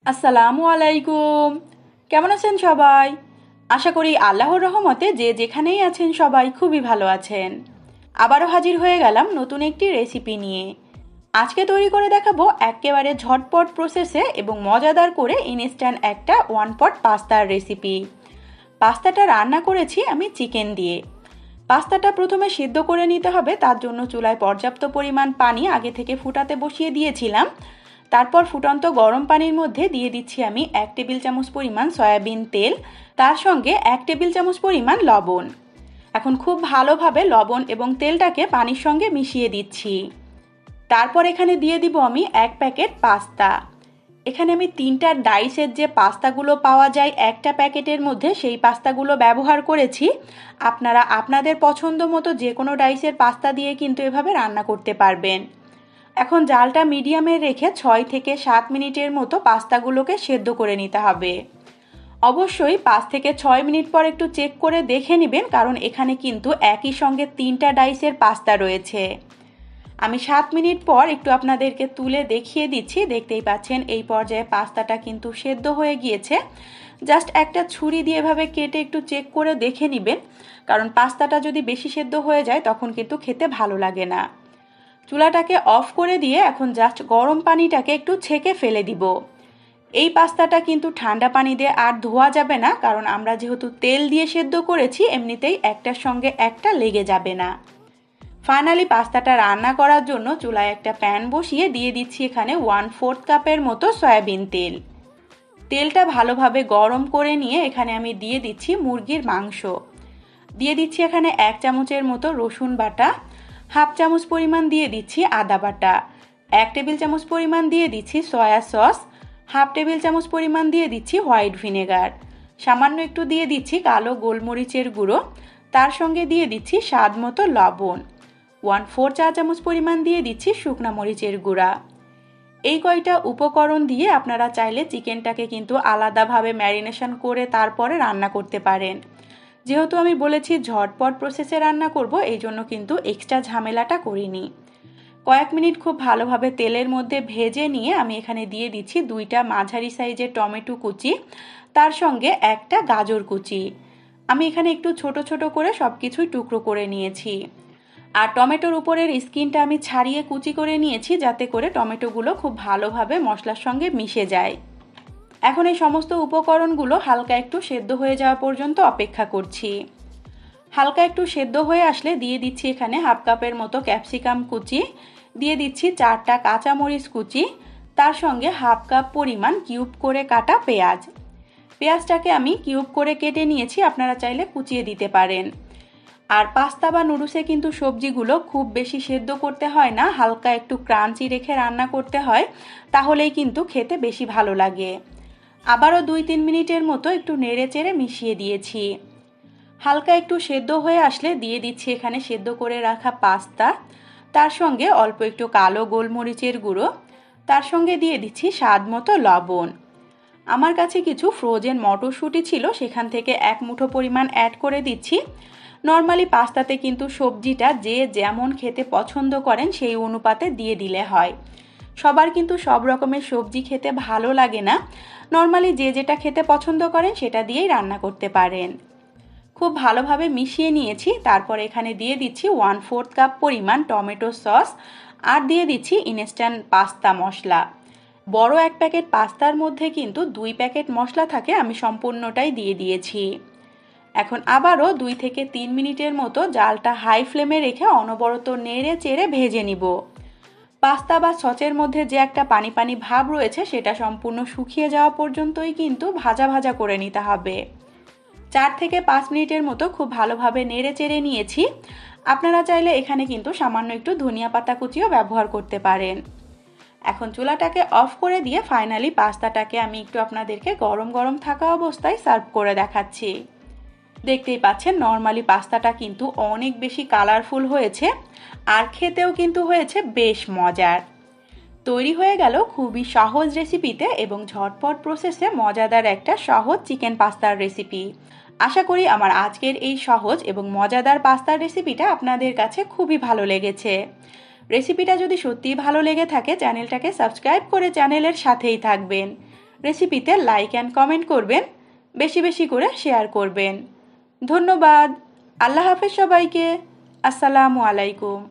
আসসালামু আলাইকুম। কেমন আছেন সবাই? আশা করি আল্লাহর রহমতে যে যেখানেই আছেন সবাই খুবই ভালো আছেন। আবারও হাজির হয়ে গেলাম নতুন একটি রেসিপি নিয়ে। আজকে তৈরি করে দেখাবো একেবারে ঝটপট প্রসেসে এবং মজাদার করে ইনস্ট্যান্ট একটা ওয়ান পট পাস্তার রেসিপি। পাস্তাটা রান্না করেছি আমি চিকেন দিয়ে। পাস্তাটা প্রথমে সিদ্ধ করে নিতে হবে, তার জন্য চুলায় পর্যাপ্ত পরিমাণ পানি আগে থেকে ফুটাতে বসিয়ে দিয়েছিলাম। তারপর ফুটন্ত গরম পানির মধ্যে দিয়ে দিচ্ছি আমি 1 টেবিল চামচ পরিমাণ সয়াবিন তেল, তার সঙ্গে 1 টেবিল চামচ পরিমাণ লবণ। এখন খুব ভালোভাবে লবণ এবং তেলটাকে পানির সঙ্গে মিশিয়ে দিচ্ছি। তারপর এখানে দিয়ে দিব আমি 1 প্যাকেট পাস্তা। এখানে আমি 3টা ডাইসের যে পাস্তাগুলো পাওয়া যায় একটা প্যাকেটের মধ্যে, সেই পাস্তাগুলো ব্যবহার করেছি। আপনারা আপনাদের পছন্দ মতো যে কোনো ডাইসের পাস্তা দিয়ে কিন্তু এভাবে রান্না করতে পারবেন। এখন জালটা মিডিয়ামে রেখে 6 থেকে 7 মিনিটের মতো পাস্তাগুলোকে সেদ্ধ করে নিতে হবে। অবশ্যই 5 থেকে 6 মিনিট পর একটু চেক করে দেখে নেবেন, কারণ এখানে কিন্তু একই সঙ্গে 3টা ডাইসের পাস্তা রয়েছে। আমি 7 মিনিট পর একটু আপনাদেরকে তুলে দেখিয়ে দিচ্ছি। দেখতেই পাচ্ছেন এই পর্যায়ে পাস্তাটা কিন্তু সেদ্ধ হয়ে গিয়েছে। জাস্ট একটা ছুরি দিয়ে এভাবে কেটে একটু চেক করে দেখে নেবেন, কারণ পাস্তাটা যদি বেশি সেদ্ধ হয়ে যায় তখন কিন্তু খেতে ভালো লাগে না। চুলাটাকে অফ করে দিয়ে এখন জাস্ট গরম পানিটাকে একটু ছেঁকে ফেলে দিব। এই পাস্তাটা কিন্তু ঠান্ডা পানি দিয়ে আর ধোয়া যাবে না, কারণ আমরা যেহেতু তেল দিয়ে সেদ্ধ করেছি এমনিতেই একটার সঙ্গে একটা লেগে যাবে না। ফাইনালি পাস্তাটা রান্না করার জন্য চুলায় একটা প্যান বসিয়ে দিয়ে দিচ্ছি এখানে 1/4 কাপের মতো সয়াবিন তেল। তেলটা ভালোভাবে গরম করে নিয়ে এখানে আমি দিয়ে দিচ্ছি মুরগির মাংস। দিয়ে দিচ্ছি এখানে 1 চামচের মতো রসুন বাটা, হাফ চামচ পরিমাণ দিয়ে দিচ্ছি আদা বাটা, 1 টেবিল চামচ পরিমাণ দিয়ে দিচ্ছি সয়া সস, হাফ টেবিল চামচ পরিমাণ দিয়ে দিচ্ছি হোয়াইট ভিনেগার, সামান্য একটু দিয়ে দিচ্ছি কালো গোলমরিচের গুঁড়ো, তার সঙ্গে দিয়ে দিচ্ছি স্বাদ মতো লবণ, 1/4 চা চামচ পরিমাণ দিয়ে দিচ্ছি শুকনা মরিচের গুঁড়া। এই কয়টা উপকরণ দিয়ে আপনারা চাইলে চিকেনটাকে কিন্তু আলাদাভাবে ম্যারিনেশন করে তারপরে রান্না করতে পারেন। যেহেতু আমি বলেছি ঝটপট প্রসেসে রান্না করব, এই জন্য কিন্তু এক্সট্রা ঝামেলাটা করিনি। কয়েক মিনিট খুব ভালোভাবে তেলের মধ্যে ভেজে নিয়ে আমি এখানে দিয়ে দিচ্ছি 2টা মাঝারি সাইজের টমেটো কুচি, তার সঙ্গে একটা গাজর কুচি। আমি এখানে একটু ছোট ছোট করে সব কিছুই টুকরো করে নিয়েছি। আর টমেটোর উপরের স্কিনটা আমি ছাড়িয়ে কুচি করে নিয়েছি, যাতে করে টমেটোগুলো খুব ভালোভাবে মশলার সঙ্গে মিশে যায়। এখন এই সমস্ত উপকরণগুলো হালকা একটু সেদ্ধ হয়ে যাওয়া পর্যন্ত অপেক্ষা করছি। হালকা একটু সেদ্ধ হয়ে আসলে দিয়ে দিচ্ছি এখানে হাফ কাপের মতো ক্যাপসিকাম কুচি, দিয়ে দিচ্ছি 4টা কাঁচামরিচ কুচি, তার সঙ্গে হাফ কাপ পরিমাণ কিউব করে কাটা পেঁয়াজ। পেঁয়াজটাকে আমি কিউব করে কেটে নিয়েছি, আপনারা চাইলে কুচিয়ে দিতে পারেন। আর পাস্তা বা নুডলসে কিন্তু সবজিগুলো খুব বেশি সেদ্ধ করতে হয় না, হালকা একটু ক্রাঞ্চি রেখে রান্না করতে হয়, তাহলেই কিন্তু খেতে বেশি ভালো লাগে। আবারও 2-3 মিনিটের মতো একটু নেড়ে চেড়ে মিশিয়ে দিয়েছি। হালকা একটু সেদ্ধ হয়ে আসলে দিয়ে দিচ্ছি এখানে সেদ্ধ করে রাখা পাস্তা, তার সঙ্গে অল্প একটু কালো গোলমরিচের গুঁড়ো, তার সঙ্গে দিয়ে দিচ্ছি স্বাদ মতো লবণ। আমার কাছে কিছু ফ্রোজেন মটরশুঁটি ছিল, সেখান থেকে 1 মুঠো পরিমাণ অ্যাড করে দিচ্ছি। নর্মালি পাস্তাতে কিন্তু সবজিটা যে যেমন খেতে পছন্দ করেন সেই অনুপাতে দিয়ে দিলে হয়। সবার কিন্তু সব রকমের সবজি খেতে ভালো লাগে না, নর্মালি যে যেটা খেতে পছন্দ করেন সেটা দিয়েই রান্না করতে পারেন। খুব ভালোভাবে মিশিয়ে নিয়েছি। তারপর এখানে দিয়ে দিচ্ছি 1/4 কাপ পরিমাণ টমেটো সস, আর দিয়ে দিচ্ছি ইনস্ট্যান্ট পাস্তা মশলা। বড় 1 প্যাকেট পাস্তার মধ্যে কিন্তু 2 প্যাকেট মশলা থাকে, আমি সম্পূর্ণটাই দিয়ে দিয়েছি। এখন আবারও 2 থেকে 3 মিনিটের মতো জালটা হাই ফ্লেমে রেখে অনবরত নেড়ে চেড়ে ভেজে নিব। পাস্তা বা সসের মধ্যে যে একটা পানি পানি ভাব রয়েছে সেটা সম্পূর্ণ শুকিয়ে যাওয়া পর্যন্তই কিন্তু ভাজা ভাজা করে নিতে হবে। 4 থেকে 5 মিনিটের মতো খুব ভালোভাবে নেড়ে চেড়ে নিয়েছি। আপনারা চাইলে এখানে কিন্তু সামান্য একটু ধনিয়া পাতা কুচিও ব্যবহার করতে পারেন। এখন চুলাটাকে অফ করে দিয়ে ফাইনালি পাস্তাটাকে আমি একটু আপনাদেরকে গরম গরম থাকা অবস্থায় সার্ভ করে দেখাচ্ছি। দেখতেই পাচ্ছেন নর্মালি পাস্তাটা কিন্তু অনেক বেশি কালারফুল হয়েছে, আর খেতেও কিন্তু হয়েছে বেশ মজার। তৈরি হয়ে গেল খুবই সহজ রেসিপিতে এবং ঝটপট প্রসেসে মজাদার একটা সহজ চিকেন পাস্তার রেসিপি। আশা করি আমার আজকের এই সহজ এবং মজাদার পাস্তার রেসিপিটা আপনাদের কাছে খুবই ভালো লেগেছে। রেসিপিটা যদি সত্যিই ভালো লেগে থাকে চ্যানেলটাকে সাবস্ক্রাইব করে চ্যানেলের সাথেই থাকবেন। রেসিপিতে লাইক অ্যান্ড কমেন্ট করবেন, বেশি বেশি করে শেয়ার করবেন। ধন্যবাদ। আল্লাহ হাফেজ সবাইকে। আসসালামু আলাইকুম।